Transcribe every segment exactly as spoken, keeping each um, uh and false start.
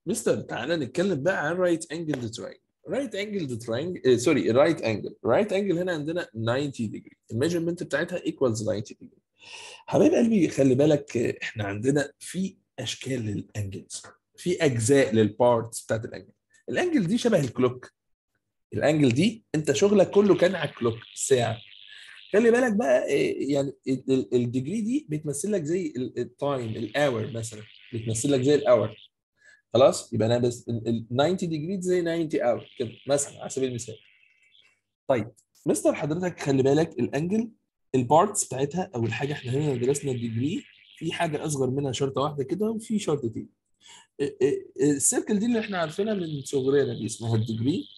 مستر تعالى نتكلم بقى عن رايت انجل تراينجل. رايت انجل تراينجل سوري رايت انجل رايت انجل هنا عندنا تسعين ديجري، الميجرمنت بتاعتها ايكوالز تسعين ديجري. حبايب قلبي خلي بالك، احنا عندنا في اشكال للانجلز، في اجزاء للبارتس بتاعت الانجل. الانجل دي شبه الكلوك، الانجل دي انت شغلك كله كان على الكلوك الساعه. خلي بالك بقى إيه، يعني الديجري دي بتمثل لك زي التايم، الاور مثلا بتمثل لك زي الاور. خلاص يبقى انا بس ال تسعين ديجري زي تسعين اور كده مثلا على سبيل المثال. طيب مستر حضرتك خلي بالك الانجل البارتس بتاعتها او الحاجه، احنا هنا درسنا الديجري في حاجه اصغر منها شرطه واحده كده وفي شرطتين. السيركل دي اللي احنا عارفينها من صغرنا دي اسمها الديجري.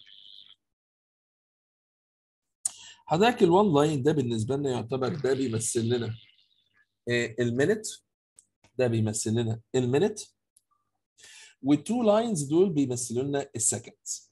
حضرتك الوان لاين ده بالنسبه لنا يعتبر ده بيمثل لنا المينت، ده بيمثل لنا المينت، والتو لاينز دول بيمثلوا لنا السكندز.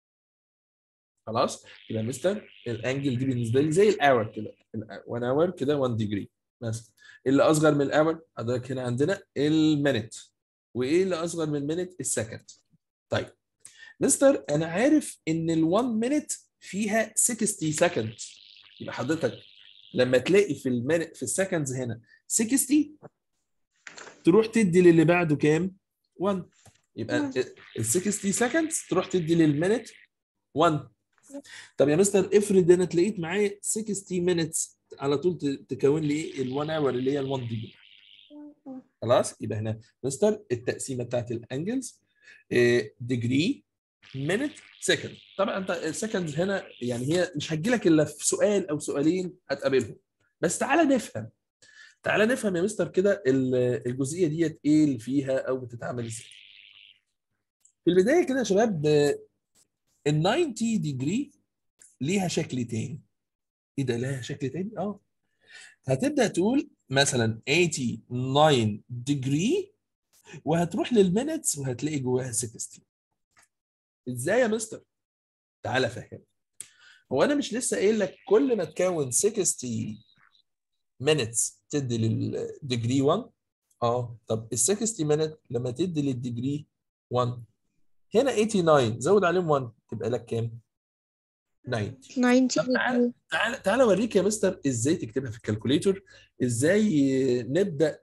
خلاص يبقى مستر الانجل دي بالنسبه لي زي الاور كده، واحد اور كده واحد ديجري مثلا. اللي اصغر من الاور حضرتك هنا عندنا المينت، وايه اللي اصغر من المينت؟ السكند. طيب مستر انا عارف ان ال1 مينت فيها ستين سكند، يبقى حضرتك لما تلاقي في المينت في السكندز هنا ستين تروح تدي للي بعده كام؟ واحد. يبقى ال ستين سكند تروح تدي للمينت واحد. طب يا مستر افرض انا تلاقيت معايا ستين مينتس على طول تكون لي ايه؟ ال1 اور اللي هي ال1 ديجري. خلاص يبقى هنا مستر التقسيمه بتاعت الانجلز ديجري مينت سكند. طبعا انت السكندز هنا يعني هي مش هتجي لك الا في سؤال او سؤالين هتقابلهم، بس تعالى نفهم تعالى نفهم يا مستر كده الجزئيه ديت ايه اللي فيها او بتتعمل ازاي. في البدايه كده يا شباب ال تسعين ديجري ليها شكل تاني. ايه ده لها شكل تاني؟ اه هتبدا تقول مثلا تمانية وثمانين ديجري وهتروح للمينتس وهتلاقي جواها ستين. ازاي يا مستر؟ تعالى افهم. هو انا مش لسه قايل لك كل ما تكون ستين مينتس تدي للديجري واحد؟ اه طب ال ستين مينت لما تدي للديجري واحد هنا تمانية وثمانين زود عليهم واحد تبقى لك كام؟ تسعين. تسعين طب تعالى تعالى تعالى اوريك يا مستر ازاي تكتبها في الكالكوليتور، ازاي نبدا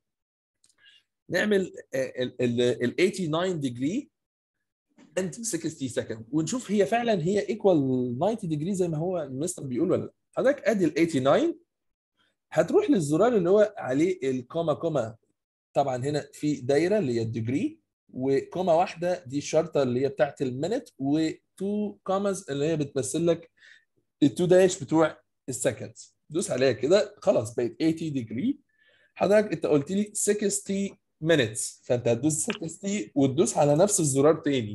نعمل ال تمانية وثمانين ديجري and ستين سكند ونشوف هي فعلا هي ايكوال تسعين ديجري زي ما هو المستر بيقول ولا لا. حضرتك ادي ال تسعين وثمانين هتروح للزرار اللي هو عليه الكوما كوما، طبعا هنا في دايره اللي هي الديجري وكوما واحده دي الشرطه اللي هي بتاعت المينت وتو كوماز اللي هي بتمثل لك التو داش بتوع السكندز. دوس عليها كده خلاص بقت تمانين ديجري. حضرتك انت قلت لي ستين minutes فانت هتدوس ستين وتدوس على نفس الزرار تاني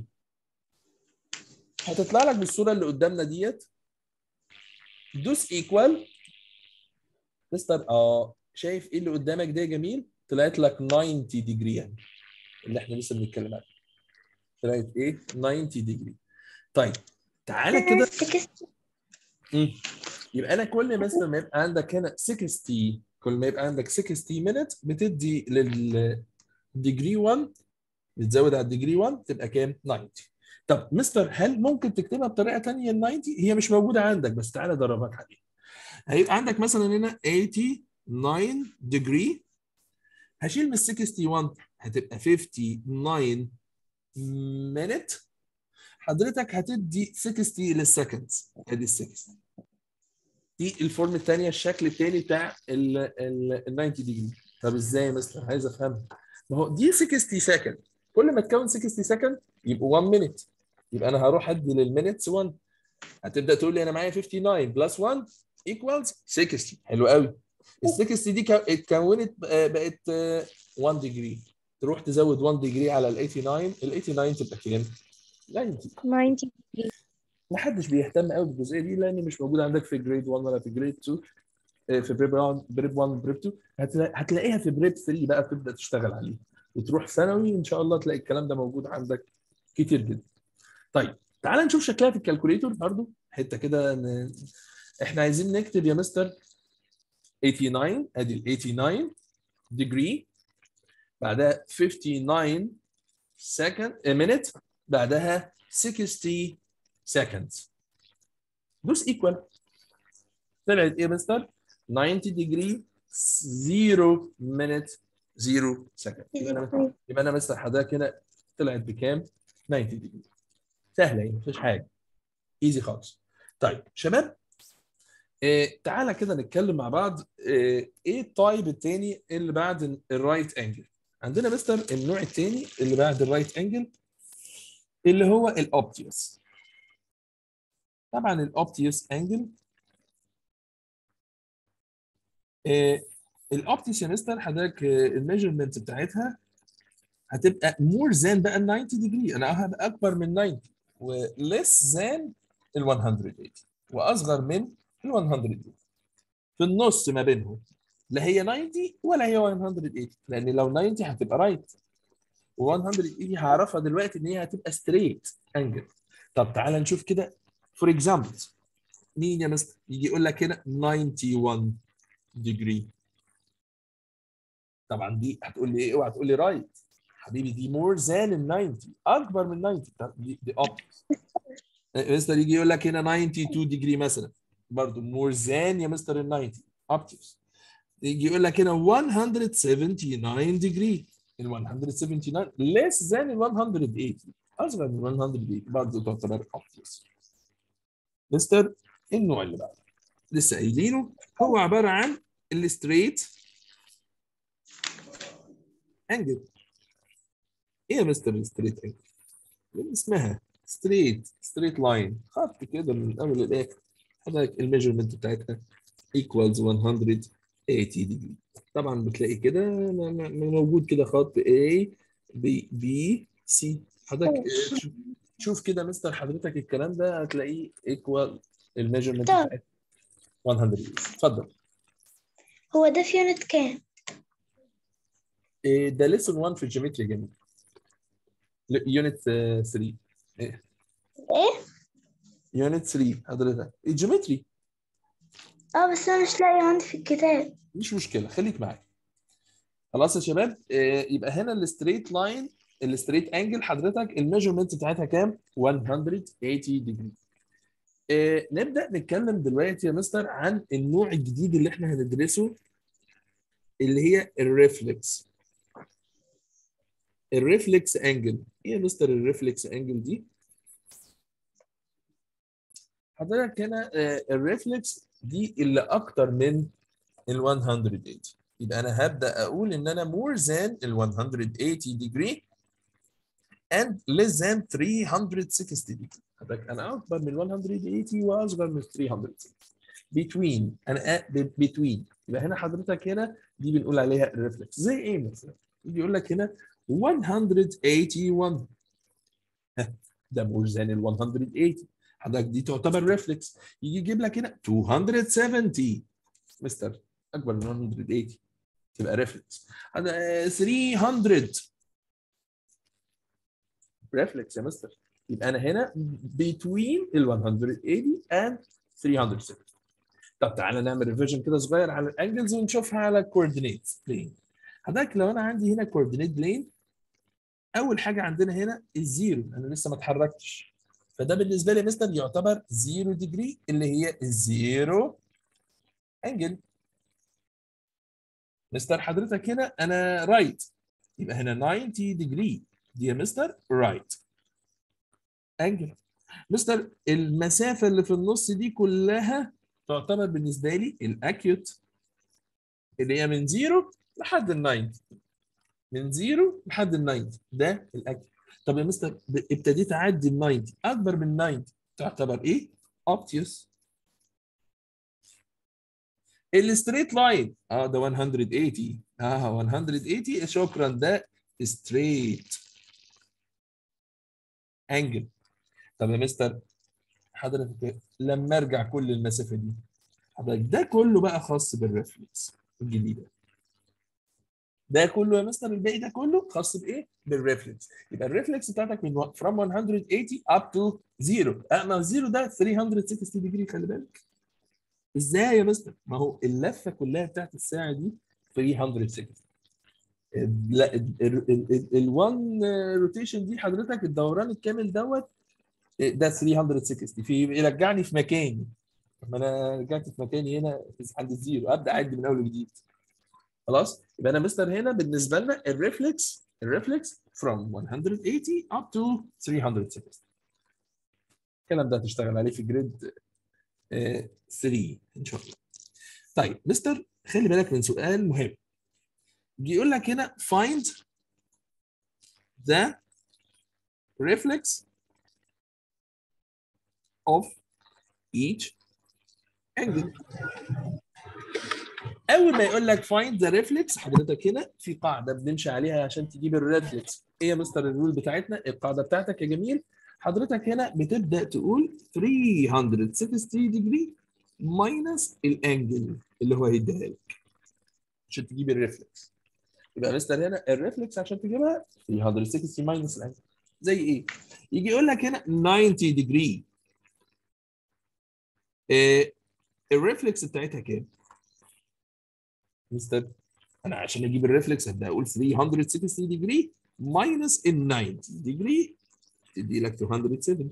هتطلع لك بالصوره اللي قدامنا ديت. دوس ايكوال مستر. اه شايف ايه اللي قدامك ده يا جميل؟ طلعت لك تسعين ديجري يعني اللي احنا لسه بنتكلم عنه. طلعت ايه؟ تسعين ديجري. طيب تعالى كده. امم يبقى انا كل مثلا ما يبقى عندك هنا ستين، كل ما يبقى عندك ستين مينت بتدي للديجري واحد، بتزود على الديجري واحد تبقى كام؟ تسعين. طب مستر هل ممكن تكتبها بطريقه ثانيه ال تسعين؟ هي مش موجوده عندك بس تعالى ادربك عليها. هيبقى عندك مثلا هنا تمانية وثمانين ديجري، هشيل من ال واحد وستين هتبقى خمسة وخمسين مينت. حضرتك هتدي ستين للسكندز ادي ال ستين. دي الفورم الثانيه الشكل الثاني بتاع ال تسعين ديجري. طب ازاي يا مستر؟ عايز افهمها. ما هو دي ستين سكند، كل ما تكون ستين سكند يبقوا واحد مينت، يبقى انا هروح ادي للمينتس واحد. هتبدا تقول لي انا معايا تسعة وخمسين بلس واحد ايكوالز ستين. حلو قوي. ال ستين دي اتكونت بقت واحد ديجري، تروح تزود واحد ديجري على ال تسعين، ال تسعين تبقى كام؟ تسعين. تسعين ما حدش بيهتم قوي بالجزئيه دي لان مش موجوده عندك في جريد واحد ولا في جريد اتنين، في بريب واحد بريب واحد بريب اتنين. هتلاقيها في بريب تلاتة بقى تبدا تشتغل عليه وتروح ثانوي ان شاء الله تلاقي الكلام ده موجود عندك كتير جدا. طيب تعال نشوف شكلها في الكالكوليتور برضو حته كده ن... احنا عايزين نكتب يا مستر تسعين. ادي ال تسعين ديجري بعدها تسعة وخمسين second a minute بعدها sixty seconds. دوس ايكوال. طلعت ايه يا مستر؟ ninety degree zero minute zero second. يبقى انا يبقى انا مستر حضرتك هنا طلعت بكام؟ ninety degree. سهله يعني مفيش حاجه. ايزي خالص. طيب شباب إيه تعالى كده نتكلم مع بعض. إيه, ايه التايب الثاني اللي بعد الرايت انجل؟ عندنا مستر النوع الثاني اللي بعد الرايت انجل اللي هو الاوبتيوس. طبعا الاوبتيوس انجل إيه الاوبتيوس يا مستر حضرتك الميجرمنت بتاعتها هتبقى مور ذان بقى ال ninety ديجري. انا هبقى اكبر من ninety وليس ذان ال one hundred eighty واصغر من ال one hundred eighty. في النص ما بينهم لا هي ninety ولا هي one hundred eighty، لان لو ninety هتبقى رايت و one hundred eighty هعرفها دلوقتي ان هي هتبقى ستريت انجل. طب تعالى نشوف كده فور اكزامبل. مين يا مستر يجي يقول لك هنا ninety-one degree؟ طبعا دي هتقول لي ايه؟ اوعى تقول لي رايت حبيبي، دي مور ذان ال ninety، اكبر من ninety. طب دي دي اوبتيوس. مستر يجي يقول لك هنا ninety-two degree مثلا، برضه مور ذان يا مستر ال ninety، اوبتيوس. يجي يقول لك هنا one hundred seventy-nine degree، ال one hundred seventy-nine less than ال one hundred eighty، اصغر من one hundred eighty، برضه تعتبر اوبتيوس. مستر النوع اللي بعده لسه قايلينه هو عباره عن الستريت انجل. ايه يا مستر الستريت انجل؟ اسمها ستريت ستريت لاين، خط كده من الاول للاخر. حضرتك الميجرمنت بتاعتها equals one hundred eighty degree. طبعا بتلاقي كده موجود كده خط A B B C. حضرتك شوف كده مستر حضرتك الكلام ده هتلاقيه equal الميجرمنت بتاعتها one hundred eighty. اتفضل. هو ده في يونت كام؟ إيه ده ليسون one في الجيومتري يا جميل. يونت three. ايه؟ ايه؟ يونت three حضرتك الجيومتري. اه بس انا مش لاقي عندي في الكتاب. مش مشكله خليك معايا. خلاص يا شباب. إيه يبقى هنا الستريت لاين الستريت انجل حضرتك الميجرمنت بتاعتها كام؟ one hundred eighty degree. إيه نبدا نتكلم دلوقتي يا مستر عن النوع الجديد اللي احنا هندرسه اللي هي الريفلكس. الريفلكس انجل. ايه يا مستر الريفلكس انجل دي؟ حضرتك هنا الريفلكس دي اللي اكتر من ال one hundred eighty. يبقى انا هبدا اقول ان انا more than ال one hundred eighty degree and less than three hundred sixty degree. حضرتك انا اكبر من one hundred eighty واصغر من three hundred sixty. between انا between. يبقى هنا حضرتك هنا دي بنقول عليها الريفلكس. زي ايه مثلا؟ يجي يقول لك هنا one hundred eighty-one ده more than ال one hundred eighty. حضرتك دي تعتبر ريفلكس. يجي يجيب لك هنا two hundred seventy مستر اكبر من one hundred eighty تبقى ريفلكس. هذا three hundred ريفلكس يا مستر. يبقى انا هنا between ال one hundred eighty and three hundred sixty. طب تعالى نعمل ريفيجن كده صغير على الانجلز ونشوفها على الكوردينيت بلين. حضرتك لو انا عندي هنا كوردينيت بلين، اول حاجه عندنا هنا الزيرو، انا لسه ما اتحركتش، فده بالنسبه لي مستر يعتبر زيرو ديجري اللي هي الزيرو انجل. مستر حضرتك هنا انا رايت right. يبقى هنا ninety ديجري دي يا مستر رايت انجل. مستر المسافه اللي في النص دي كلها تعتبر بالنسبه لي الاكيوت اللي هي من زيرو لحد ال ninety. من زيرو لحد ال ninety ده الاكيوت. طب يا مستر ابتديت اعدي ال ninety اكبر من ninety تعتبر ايه؟ اوبتيوس. الستريت لاين اه ده one hundred eighty. اه one hundred eighty شكرا ده ستريت انجل. طب يا مستر حضرتك لما ارجع كل المسافه دي حضرتك ده كله بقى خاص بالريفلكس الجديده. ده كله يا مستر الباقي ده كله خاص بايه؟ بالريفلكس. يبقى الريفلكس بتاعتك من from one hundred eighty up to zero. اه ما زيرو ده three hundred sixty ديجري خلي بالك. ازاي يا مستر؟ ما هو اللفه كلها بتاعت الساعه دي three hundred sixty. لا ال1 روتيشن دي حضرتك الدوران الكامل دوت ده ثلاثمية وستين، في يرجعني في مكاني. لما انا رجعت في مكاني هنا عند الزيرو ابدا اعد من اول وجديد. خلاص يبقى انا مستر هنا بالنسبه لنا الريفلكس الريفلكس from one hundred eighty up to three hundred sixty. الكلام ده هتشتغل عليه في جريد ثلاثة ان شاء الله. طيب مستر خلي بالك من سؤال مهم. بيقول لك هنا find the reflex of each angle. اول ما يقول لك find the reflex حضرتك هنا في قاعده بنمشي عليها عشان تجيب الريفلكس. ايه يا مستر الرول بتاعتنا؟ القاعده بتاعتك يا جميل حضرتك هنا بتبدا تقول ثلاثمية وستين degree ماينس الانجل اللي هو هيديها لك عشان تجيب الريفلكس. يبقى مستر هنا الريفلكس عشان تجيبها ثلاثمية وستين ماينس الانجل. زي ايه؟ يجي يقول لك هنا تسعين degree. إيه الريفلكس بتاعتها كام؟ مستر انا عشان اجيب الريفلكس هبدا اقول ثلاثمية وستين degree ماينس ال تسعين degree تدي لك مئتين وسبعين.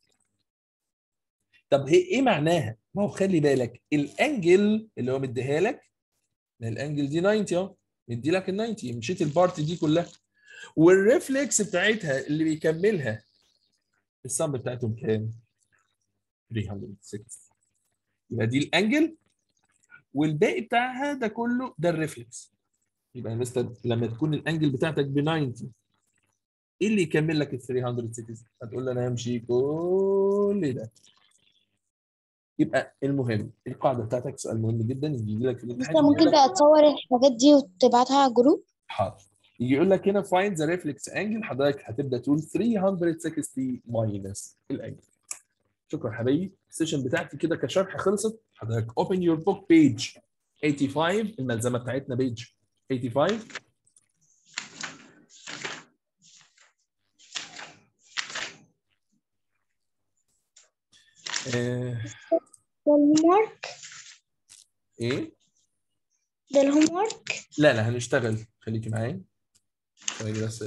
طب هي ايه معناها؟ ما هو خلي بالك الانجل اللي هو مديها لك الانجل دي تسعين اهو مدي لك ال تسعين مشيت البارت دي كلها والريفلكس بتاعتها اللي بيكملها السم بتاعتهم كام؟ ثلاثمية وستين. يبقى دي الانجل والباقي بتاعها ده كله ده الريفلكس. يبقى يا مستر لما تكون الانجل بتاعتك ب تسعين ايه اللي يكمل لك ال ثلاثمية وستين؟ هتقول لي انا همشي كل ده. يبقى المهم القاعده بتاعتك سؤال مهم جدا يجي لك في الامتحان. ممكن بقى تصور الحاجات دي وتبعتها على الجروب؟ حاضر. يجي يقول لك هنا find the reflex angle حضرتك هتبدا تقول ثلاثمية وستين ماينس الانجل. شكرا حبايبي. السيشن بتاعتي كده كشرح خلصت. حضرتك open your book page خمسة وثمانين الملزمه بتاعتنا page خمسة وثمانين. آه. ده الهوم ورك؟ ايه؟ ده الهوم ورك؟ لا لا هنشتغل خليكي معايا. ثواني بس.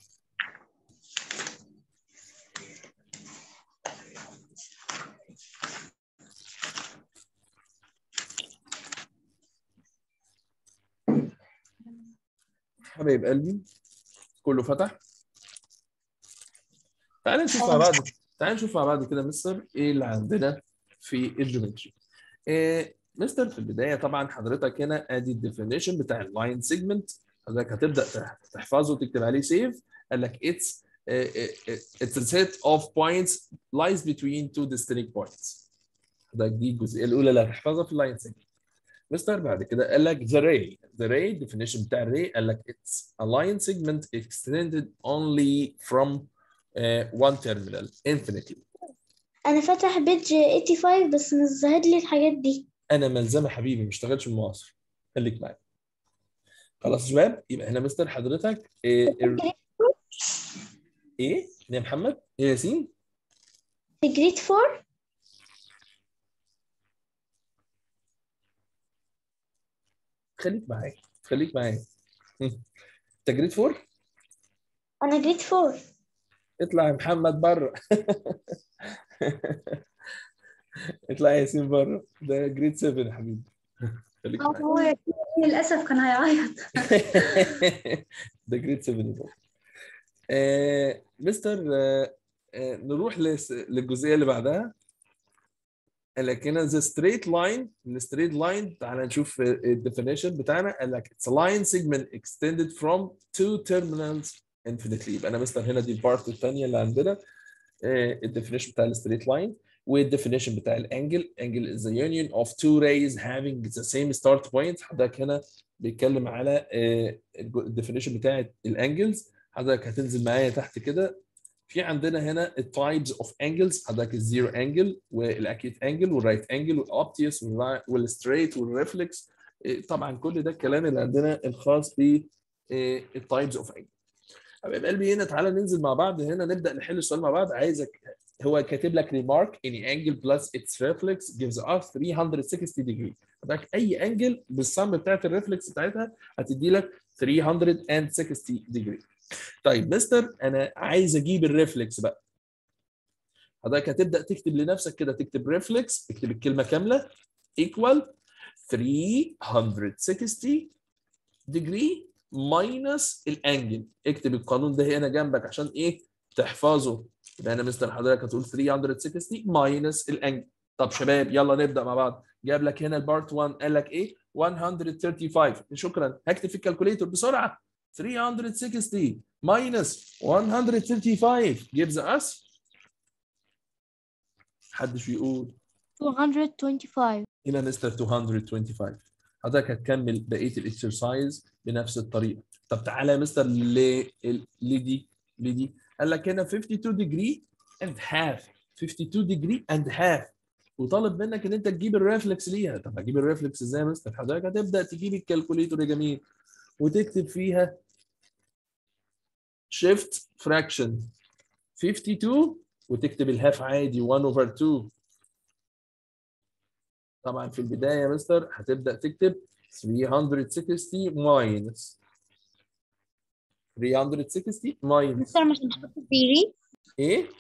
حبايب قلبي كله فتح. تعالى نشوف مع بعض تعالى نشوف مع بعض كده مستر ايه اللي عندنا في الجيومتري. إيه مستر في البدايه طبعا حضرتك هنا ادي الديفينيشن بتاع اللاين سيجمنت. حضرتك هتبدا تحفظه وتكتب عليه سيف. قال لك اتس اتس a set of points lies between two distinct points. حضرتك دي الجزئيه الاولى اللي هتحفظها في اللاين سيجمنت. مستر بعد كده قال لك the ray the ray definition بتاع الري قال لك it's a line segment extended only from uh, one terminal infinitely. انا فاتح بيج خمسة وثمانين بس مش ظاهر لي الحاجات دي. انا ملزمه حبيبي ما اشتغلش من مصر خليك معايا. خلاص يا شباب يبقى هنا مستر حضرتك ايه ايه يا محمد ايه ياسين في جريد فور. خليك معايا خليك معايا. انت جريد فور؟ انا جريد فور. اطلع يا محمد بره. اطلع يا ياسين بره ده جريد سبعة يا حبيبي. خليك معايا. هو للاسف كان هيعيط. ده جريد سبعة. آه، مستر آه، آه، نروح للجزئيه اللي بعدها. قال لك هنا the straight line الستريت لاين تعالى نشوف الديفينيشن بتاعنا. قال لك it's a line segment extended from two terminals infinitely. يبقى انا مستر هنا دي البارت الثانيه اللي عندنا الديفينيشن بتاع الستريت لاين والديفينيشن بتاع الانجل. angle is the union of two rays having the same start point. حضرتك هنا بيتكلم على الديفينيشن بتاع الانجلز. حضرتك هتنزل معايا تحت كده في عندنا هنا التايبس اوف انجلز. حضرتك الزيرو انجل والاكيوت انجل والرايت انجل والاوبتيوس والستريت والريفلكس. طبعا كل ده الكلام اللي عندنا الخاص بالتايبس اوف انجل. حبايب قلبي هنا تعالى ننزل مع بعض هنا نبدا نحل السؤال مع بعض. عايزك هو كاتب لك remark any angle plus its reflex gives us three hundred sixty degree. حضرتك اي انجل بالسم بتاعت الريفلكس بتاعتها هتدي لك ثلاثمية وستين ديجري. طيب مستر انا عايز اجيب الريفلكس بقى. حضرتك هتبدا تكتب لنفسك كده، تكتب ريفلكس، اكتب الكلمه كامله ايكوال ثلاثمية وستين ديجري ماينس الانجل. اكتب القانون ده هنا جنبك عشان ايه؟ تحفظه. يبقى انا مستر حضرتك هتقول ثلاثمية وستين ماينس الانجل. طب شباب يلا نبدا مع بعض. جاب لك هنا البارت واحد قال لك ايه؟ مية وخمسة وثلاثين. شكرا. هكتب في الكالكوليتور بسرعه. ثلاثمية وستين minus مية وخمسة وثلاثين gives us. محدش بيقول. two twenty-five. هنا مستر مئتين وخمسة وعشرين. حضرتك هتكمل بقيه الاكسرسايز بنفس الطريقه. طب تعالى يا مستر ل لدي لدي قال لك هنا خمسة وخمسين degree and half. خمسة وخمسين degree and half. وطالب منك ان انت تجيب الريفلكس ليها. طب هجيب الريفلكس ازاي يا مستر؟ حضرتك هتبدا تجيب الكالكوليتور يا جميل وتكتب فيها شيفت فراكشن خمسة وخمسين وتكتب الهاف عادي واحد over اتنين. طبعا في البدايه يا مستر هتبدا تكتب ثلاثمية وستين ماينس ثلاثمية وستين ماينس مستر مش هنحط الديجري؟ ايه؟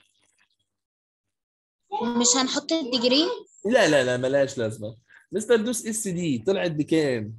مش هنحط الديجري؟ لا لا لا ملهاش لازمه. مستر دوس اس دي طلعت بكام؟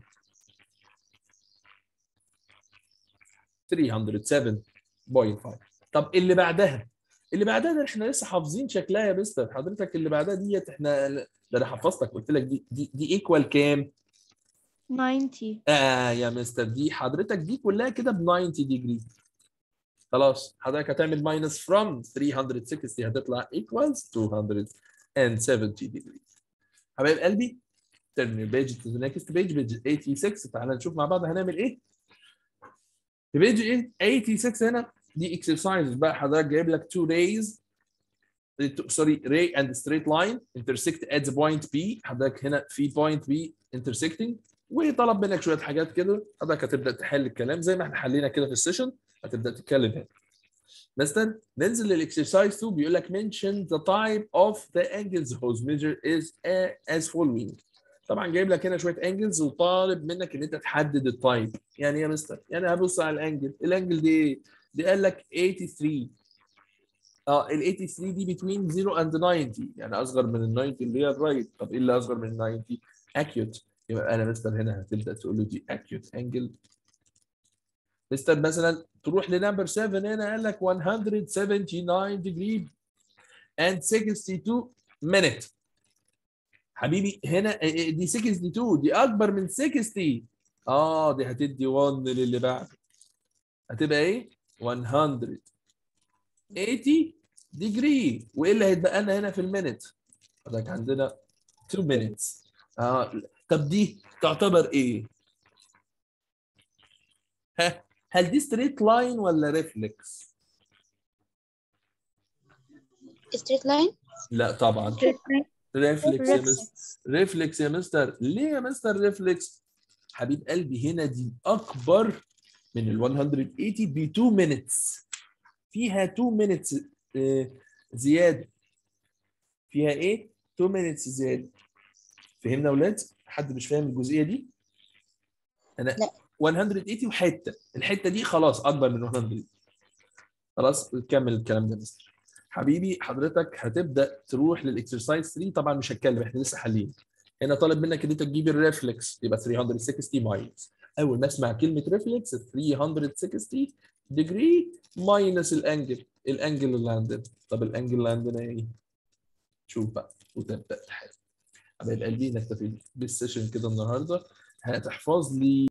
ثلاثمية وسبعة فاصلة خمسة. طب اللي بعدها اللي بعدها ده احنا لسه حافظين شكلها يا مستر. حضرتك اللي بعدها ديت احنا ده انا حفظتك قلت لك دي دي دي ايكوال كام؟ ninety. اه يا مستر دي حضرتك دي كلها كده ب تسعين ديجري. خلاص حضرتك هتعمل ماينس فروم ثلاثمية وستين هتطلع ايكوالز مئتين وسبعين ديجري. حبايب قلبي turn your page to the next page page ستة وثمانين. تعالى نشوف مع بعض هنعمل ايه. في بيج ستة وثمانين هنا دي اكسرسايز بقى. حضرتك جايب لك two rays سوري ray and straight line intersect at the point B. حضرتك هنا في point B intersecting وطلب منك شويه حاجات كده. حضرتك هتبدا تحل الكلام زي ما احنا حلينا كده في السيشن. هتبدا تتكلم هنا. مثلا ننزل للاكسرسايز اتنين بيقول لك mention the type of the angles whose measure is as following. طبعا جايب لك هنا شويه انجلز وطالب منك ان انت تحدد التايب. يعني ايه يا مستر؟ يعني هبص على الانجل. الانجل دي ايه؟ دي قال لك ثمانية وثمانين. اه ال ثمانية وثمانين دي between صفر and تسعين يعني اصغر من ال تسعين اللي هي الرايت. طب ايه اللي اصغر من ال تسعين؟ acute. يبقى انا مستر هنا هتبدا تقول له دي acute angle. مستر مثلا تروح لنمبر سبعة هنا قال لك مية وسبعة وسبعين degree and اتنين وستين minute. حبيبي هنا دي اتنين وستين دي اكبر من ستين. اه دي هتدي واحد للي بعده. هتبقى ايه؟ مية وثمانين ديجري. وايه اللي هيتبقى لنا هنا في المينت؟ حضرتك عندنا اتنين minutes. اه طب دي تعتبر ايه؟ ها هل دي ستريت لاين ولا ريفلكس؟ straight line. لا طبعا ريفلكس يا مستر. ريفلكس يا مستر. ليه يا مستر ريفلكس؟ حبيب قلبي هنا دي اكبر من ال مية وثمانين ب اتنين minutes. فيها اتنين minutes آه زياده. فيها ايه؟ اتنين minutes زياده. فهمنا يا اولاد؟ حد مش فاهم الجزئيه دي؟ انا لا. مية وثمانين وحته، الحته دي خلاص اكبر من مية. خلاص نكمل الكلام ده يا مستر. حبيبي حضرتك هتبدا تروح للاكسرسايز تلاتة. طبعا مش هتكلم احنا لسه حالين. هنا طالب منك ان انت تجيب الريفلكس يبقى ثلاثمية وستين ماينس. اول ما اسمع كلمه ريفلكس ثلاثمية وستين ديجري ماينس الانجل. الانجل اللي عندنا. طب الانجل اللي عندنا ايه؟ شوف بقى وتبدا تحل. حبايب قلبي نكتفي بالسيشن كده النهارده. هتحفظ لي